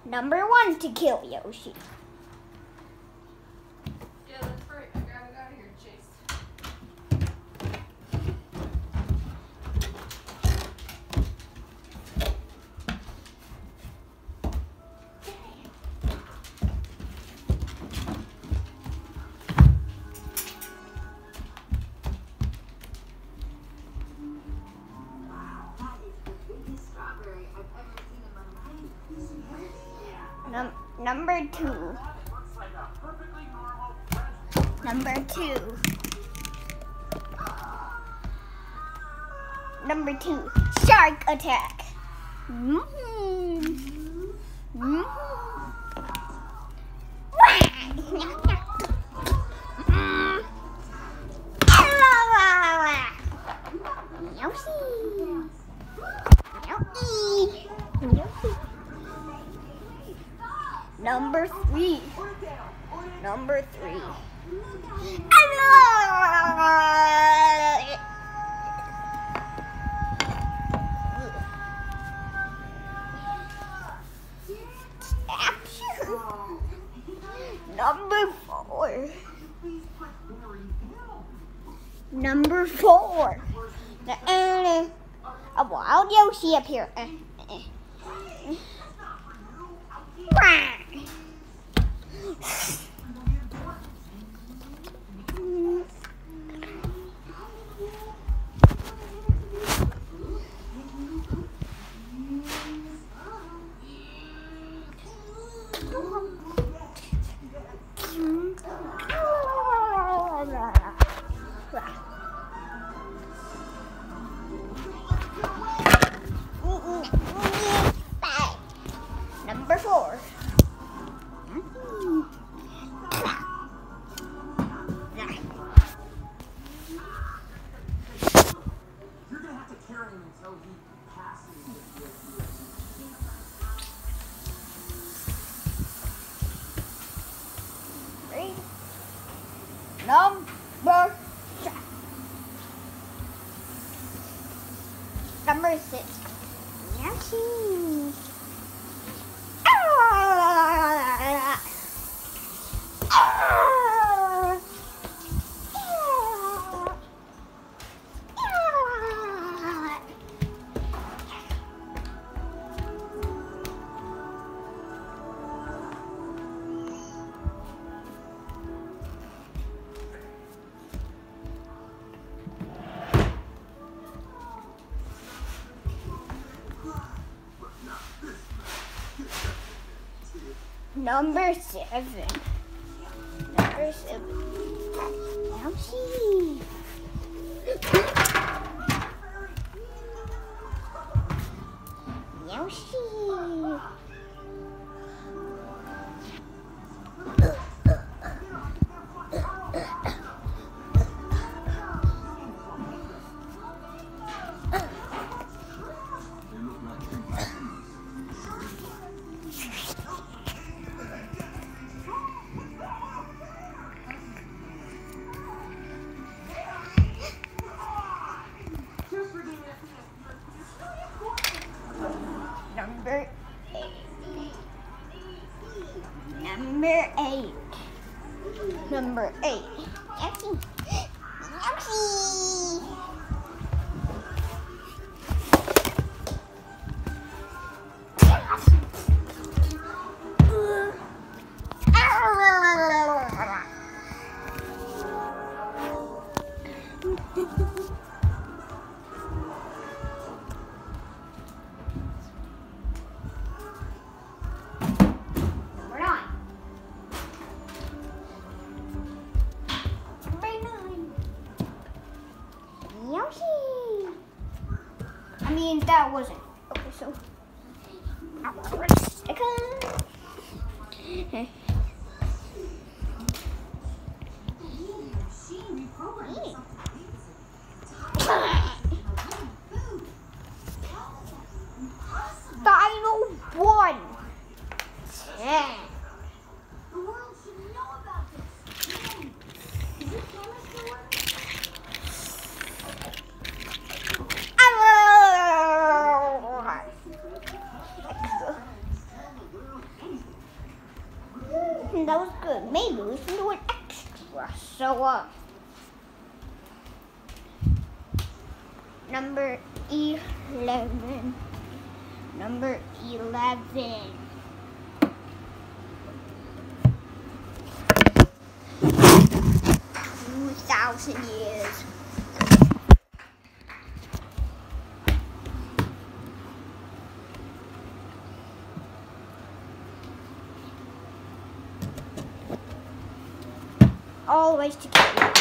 Number 1 to kill Yoshi. Yeah, that's right. I got it out of here, Chase. Number 2. Number 2. Number 2. Shark attack. Number 3. Number 3. Number 4. Number 4. A wild Yoshi up here. Number 4. You're gonna have to carry him until he passes the Number 6. Yoshi. Number 7. Number 7. Yoshi. Yoshi. Number 8. Number 8. Yoshi. Yoshi. Yoshi! I mean, that wasn't. Okay, so. Final 1. 10. The world should know about this. Is this camera still working? that was good. Maybe we can do an extra. So, number 11. Number 11. 2,000 years. Always together.